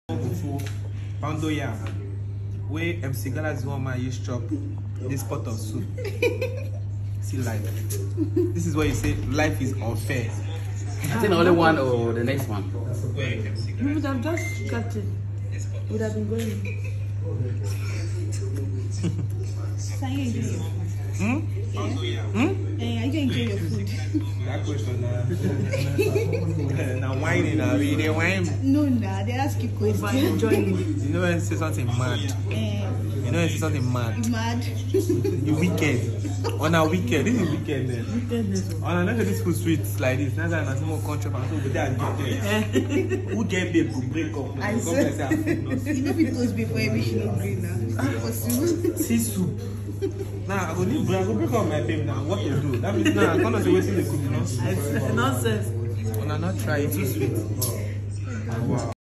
Poundo yam. Where MC Galaxy one man use chop this pot of soup. See life. This is what you say life is unfair. I think only one or the next one. You would have just cut it. Would have been going. Are you enjoying your food? Are you enjoying your food? That question now whining now. They whine. No, they ask you questions. Are you enjoying it? You know when you say something mad. You know when you say something mad. Mad. You wicked. On a weekend. This is weekend then. On another this food sweet like this. Now that I'm more country and so but they are good. Who get babe to break up? I said. You know people before every shit green now. See soup. Now I go need break up my babe now. What you do? That means now I can't say waiting the cook. Nonsense. When I not try it too sweet. Wow.